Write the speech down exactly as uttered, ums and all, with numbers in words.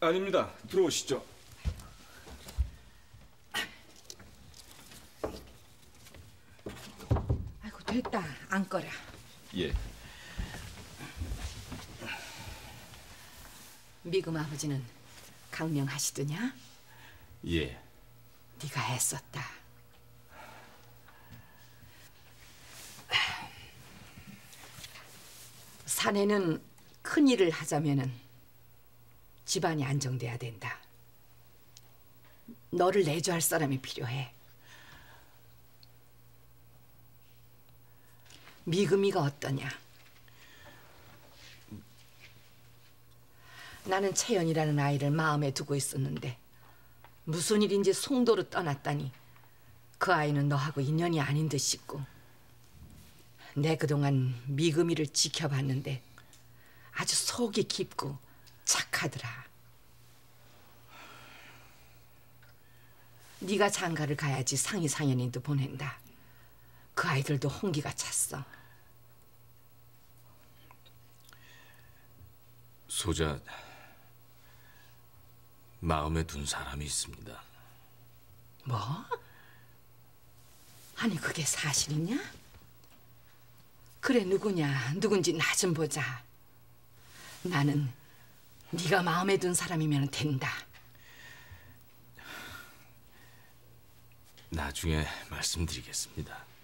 아닙니다. 들어오시죠. 아이고 됐다. 앉거라. 예. 미금 아버지는 강명하시더냐? 예. 네가 애썼다. 사내는 큰 일을 하자면은 집안이 안정돼야 된다. 너를 내조할 사람이 필요해. 미금이가 어떠냐? 나는 채연이라는 아이를 마음에 두고 있었는데 무슨 일인지 송도로 떠났다니 그 아이는 너하고 인연이 아닌 듯 싶고, 내 그동안 미금이를 지켜봤는데 아주 속이 깊고 착하더라. 네가 장가를 가야지 상이 상현이도 보낸다. 그 아이들도 홍기가 찼어. 소자, 마음에 둔 사람이 있습니다. 뭐? 아니 그게 사실이냐? 그래 누구냐? 누군지 나 좀 보자. 나는 네가 마음에 둔 사람이면 된다. 나중에 말씀드리겠습니다.